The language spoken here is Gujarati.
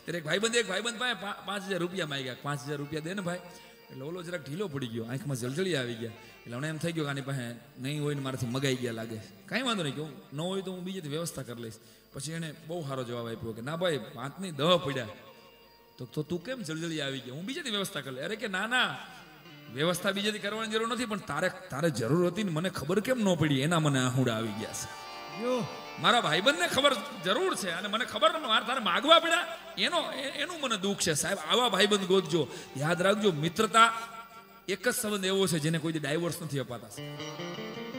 ત્યારે એક ભાઈબંધ પાસે 5,000 રૂપિયા માંગ્યા. 5,000 રૂપિયા દે ને ભાઈ. એટલે ઓલો જરાક ઢીલો પડી ગયો, આંખમાં જળજળી આવી ગયા. એટલે મને એમ થઈ ગયું કે આની પાસે નહીં હોય ને મારાથી મગાઈ ગયા લાગે. કાંઈ વાંધો નહીં, કે ન હોય તો હું બીજેથી વ્યવસ્થા કરી લઈશ. પછી એને બહુ સારો જવાબ આપ્યો કે ના ભાઈ 5 નહીં 10 પડ્યા. તો તું કેમ જળજળી આવી ગયા? હું બીજેથી વ્યવસ્થા કરી લે. અરે કે ના, વ્યવસ્થા બીજેથી કરવાની જરૂર નથી, પણ તારે જરૂર હતી ને મને ખબર કેમ ન પડી, એના મને આહુડા આવી ગયા છે. મારા ભાઈબંધને ખબર જરૂર છે અને મને ખબર તારે માગવા પડ્યા, એનું મને દુઃખ છે. સાહેબ આવા ભાઈબંધ ગોતજો. યાદ રાખજો, મિત્રતા એક જ સંબંધ એવો છે જેને કોઈ ડાયવોર્સ નથી અપાતા.